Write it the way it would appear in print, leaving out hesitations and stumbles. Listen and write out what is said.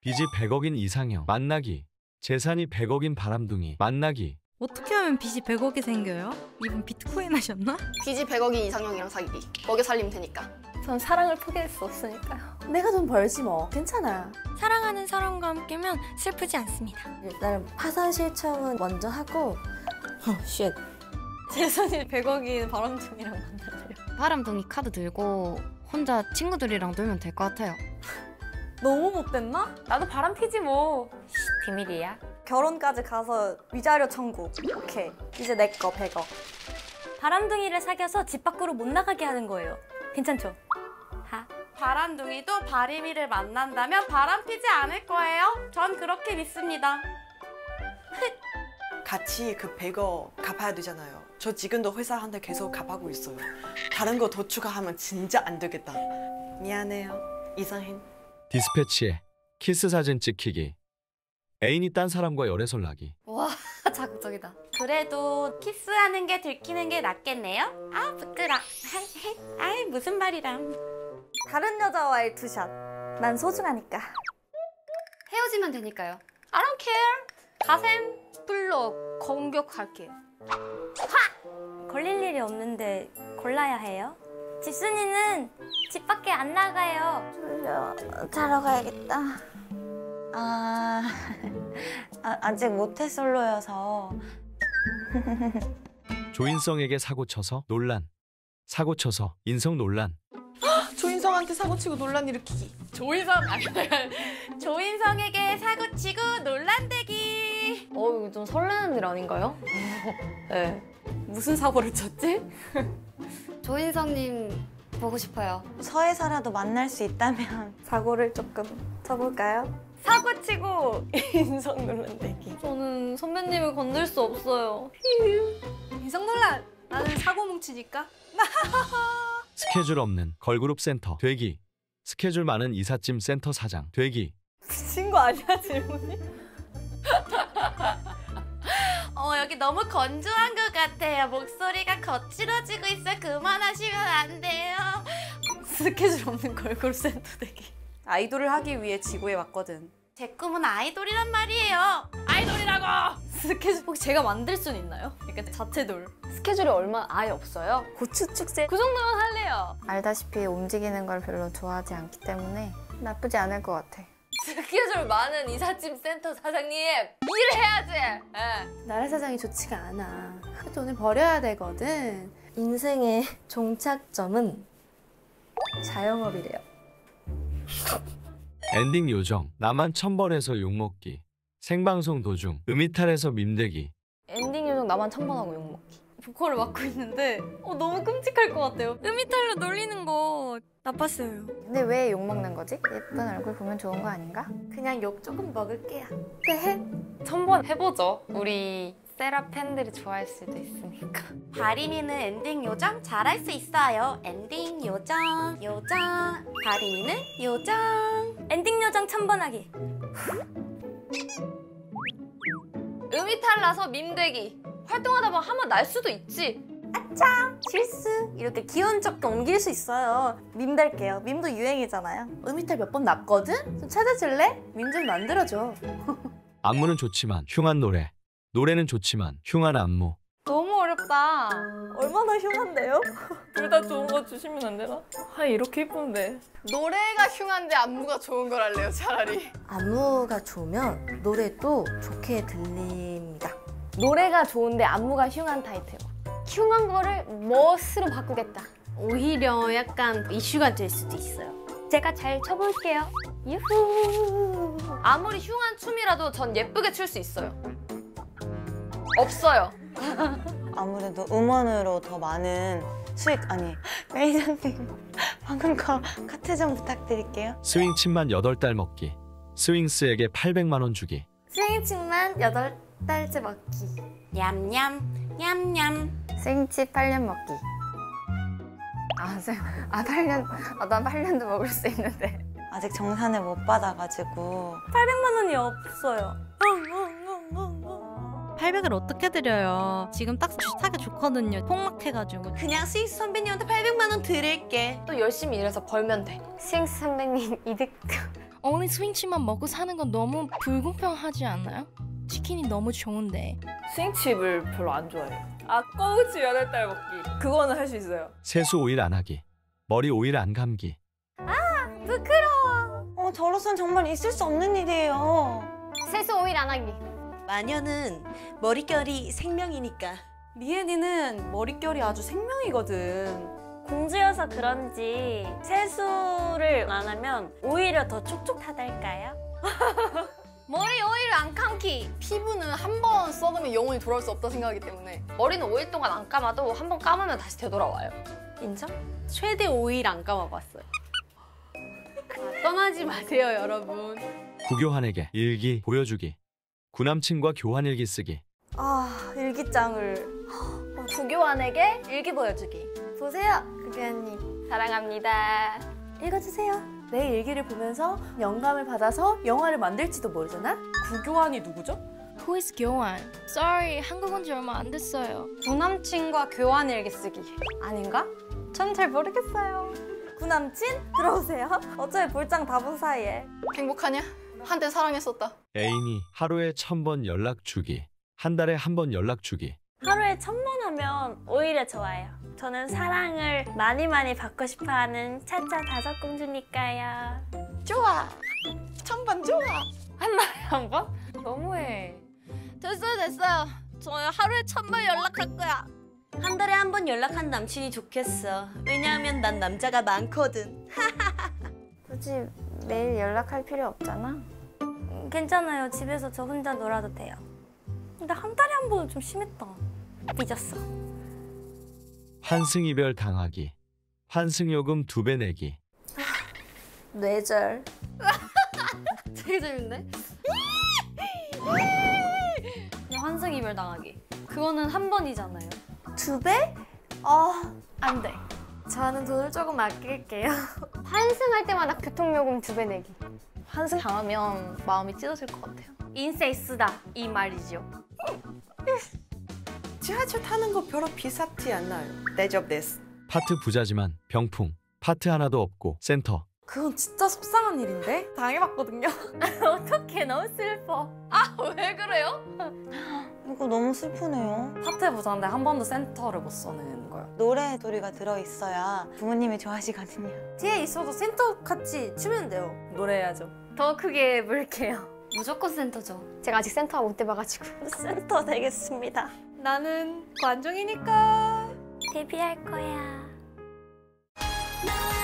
빚이 100억인 이상형 만나기. 재산이 100억인 바람둥이 만나기. 어떻게 하면 빚이 100억이 생겨요? 이분 비트코인 하셨나? 빚이 100억인 이상형이랑 사귀기. 먹여 살리면 되니까. 전 사랑을 포기할 수 없으니까요. 내가 돈 벌지 뭐. 괜찮아. 사랑하는 사람과 함께면 슬프지 않습니다. 일단 파산 신청은 먼저 하고 쉣. 재산이 100억인 바람둥이랑 만나래요. 바람둥이 카드 들고 혼자 친구들이랑 놀면 될 것 같아요. 너무 못됐나? 나도 바람 피지 뭐. 비밀이야. 결혼까지 가서 위자료 청구. 오케이. 이제 내 거 100억. 바람둥이를 사귀어서 집 밖으로 못 나가게 하는 거예요. 괜찮죠? 바람둥이도 바리미를 만난다면 바람 피지 않을 거예요. 전 그렇게 믿습니다. 같이 그 100억 갚아야 되잖아요. 저 지금도 회사한테 계속 갚아고 있어요. 다른 거 더 추가하면 진짜 안 되겠다. 미안해요. 이상해. 디스패치에 키스 사진 찍히기. 애인이 딴 사람과 열애설 나기. 와, 자극적이다. 그래도 키스하는 게 들키는 게 낫겠네요? 아, 부끄러. 아이, 무슨 말이람. 다른 여자와의 투샷. 난 소중하니까. 헤어지면 되니까요. I don't care. 가셈 불러 공격할게요. 걸릴 일이 없는데 골라야 해요? 집순이는 집 밖에 안 나가요. 졸려. 자러 가야겠다. 아직 모태솔로여서. 조인성에게 사고 쳐서 논란. 사고 쳐서 인성 논란. 조인성한테 사고치고 논란 일으키기. 조인성에게 사고치고 논란되기. 이거 좀 설레는 일 아닌가요? 네. 무슨 사고를 쳤지? 조인성님 보고 싶어요. 서에서라도 만날 수 있다면. 사고를 조금 쳐볼까요? 사고치고 인성 논란되기. 저는 선배님을 건들 수 없어요. 인성 논란. 나는 사고 뭉치니까. 스케줄 없는 걸그룹 센터 되기. 스케줄 많은 이삿짐 센터 사장 되기. 미친 거 아니야 질문이? 여기 너무 건조한 것 같아요. 목소리가 거칠어지고 있어. 그만하시면 안 돼요. 스케줄 없는 걸그룹 센터 되기. 아이돌을 하기 위해 지구에 왔거든. 제 꿈은 아이돌이란 말이에요. 아이돌이라고! 스케줄 혹시 제가 만들 수는 있나요? 약간 자체돌. 스케줄이 얼마 아예 없어요? 고추 축제 그 정도면 할래요. 알다시피 움직이는 걸 별로 좋아하지 않기 때문에 나쁘지 않을 것 같아. 스케줄 많은 이삿짐 센터 사장님 일해야지. 네. 나라 사장이 좋지가 않아. 돈을 버려야 되거든. 인생의 종착점은 자영업이래요. 엔딩 요정. 나만 천벌해서 욕먹기. 생방송 도중 음이탈해서 밈대기. 엔딩 요정 나만 천번하고 욕먹기. 보컬을 맡고 있는데 너무 끔찍할 것 같아요. 음이탈로 놀리는 거 나빴어요. 근데 왜 욕먹는 거지? 예쁜 얼굴 보면 좋은 거 아닌가? 그냥 욕 조금 먹을게요. 천번 해보죠. 우리 세라 팬들이 좋아할 수도 있으니까. 바리미는 엔딩 요정 잘할 수 있어요. 엔딩 요정. 바리미는 요정. 엔딩 요정 1000번하기. 음이탈 나서 밈되기. 활동하다 보면 한번 날 수도 있지. 실수! 이렇게 귀여운 척도 옮길 수 있어요. 밈 될게요. 밈도 유행이잖아요. 음이탈 몇 번 났거든? 좀 찾아줄래? 밈 좀 만들어줘. 안무는 좋지만 흉한 노래. 노래는 좋지만 흉한 안무. 너무 어렵다. 얼마나 흉한데요? 둘 다 좋은 거 주시면 안 되나? 이렇게 예쁜데. 노래가 흉한데 안무가 좋은 걸 할래요, 차라리. 안무가 좋으면 노래도 좋게 들립니다. 노래가 좋은데 안무가 흉한 타이틀. 흉한 거를 멋으로 바꾸겠다. 오히려 약간 이슈가 될 수도 있어요. 제가 잘 쳐볼게요. 유후. 아무리 흉한 춤이라도 전 예쁘게 출 수 있어요. 없어요. 아무래도 음원으로 더 많은 수익, 매니저님 방금 거 카트 좀 부탁드릴게요. 스윙 침만 8달 먹기. 스윙스에게 800만 원 주기. 스윙칩만 8달째 먹기. 냠냠 냠냠. 생치 8년 먹기. 난 8년도 먹을 수 있는데. 아직 정산을 못 받아가지고 800만 원이 없어요. 800을 어떻게 드려요? 지금 딱 사기 좋거든요. 폭락해가지고. 그냥 스위스 선배님한테 800만 원 드릴게. 또 열심히 일해서 벌면 돼. 스윙스 선배님 이득. only 스윙칩만 먹고 사는 건 너무 불공평하지 않나요? 치킨이 너무 좋은데. 스윙칩을 별로 안 좋아해요. 아, 꼬우치 8달 먹기. 그거는 할 수 있어요. 세수 오일 안 하기. 머리 오일 안 감기. 저로선 정말 있을 수 없는 일이에요. 세수 오일 안 하기. 마녀는 머릿결이 생명이니까. 리엔이는 머릿결이 아주 생명이거든. 공주여서 그런지 세수를 안 하면 오히려 더 촉촉하달까요? 머리 오일 안 감기. 피부는 한 번 썩으면 영원히 돌아올 수 없다 생각하기 때문에. 머리는 5일 동안 안 감아도 한 번 감으면 다시 되돌아와요. 인정? 최대 5일 안 감아봤어요. 떠나지 마세요, 여러분. 구교환에게 일기 보여주기. 구남친과 교환 일기 쓰기. 아, 일기장을. 구교환에게 일기 보여주기. 보세요, 구교환님. 사랑합니다. 읽어주세요. 내 일기를 보면서 영감을 받아서 영화를 만들지도 모르잖아? 구교환이 누구죠? Who is 교환? Sorry, 한국 온 지 얼마 안 됐어요. 구남친과 교환 일기 쓰기. 아닌가? 전 잘 모르겠어요. 구남친? 들어오세요. 어차피 볼장 다 본 사이에. 행복하냐? 한때 사랑했었다. 애인이 하루에 1000번 연락 주기. 한 달에 한 번 연락 주기. 하루에 1000번 하면 오히려 좋아요. 저는 사랑을 많이 받고 싶어하는 차차 다섯 공주니까요. 좋아. 1000번 좋아. 한 번? 너무해. 됐어요. 저 하루에 1000번 연락할 거야. 한 달에 한 번 연락한 남친이 좋겠어. 왜냐하면 난 남자가 많거든. 굳이 매일 연락할 필요 없잖아. 괜찮아요. 집에서 저 혼자 놀아도 돼요. 근데 한 달에 한 번은 좀 심했다. 삐졌어. 환승 이별 당하기. 환승 요금 2배 내기. 뇌절. 되게 재밌네. 환승 이별 당하기. 그거는 한 번이잖아요. 2배? 안 돼. 저는 돈을 조금 아낄게요. 환승할 때마다 교통요금 2배 내기. 환승 당하면 마음이 찢어질 것 같아요. 인생 쓰다 이 말이죠. 지하철 타는 거 별로 비싸지 않나요? 대접 데스. 파트 부자지만 병풍. 파트 하나도 없고 센터. 그건 진짜 속상한 일인데? 당해봤거든요. 어떡해, 너무 슬퍼. 왜 그래요? 이거 너무 슬프네요. 파트 부자인데 한 번도 센터를 못 써는 거야. 노래 소리가 들어있어야 부모님이 좋아하시거든요. 뒤에 있어도 센터 같이 치면 돼요. 노래해야죠. 더 크게 물게요. 무조건 센터죠. 제가 아직 센터 못 돼봐가지고. 센터 되겠습니다. 나는 관중이니까. 데뷔할 거야.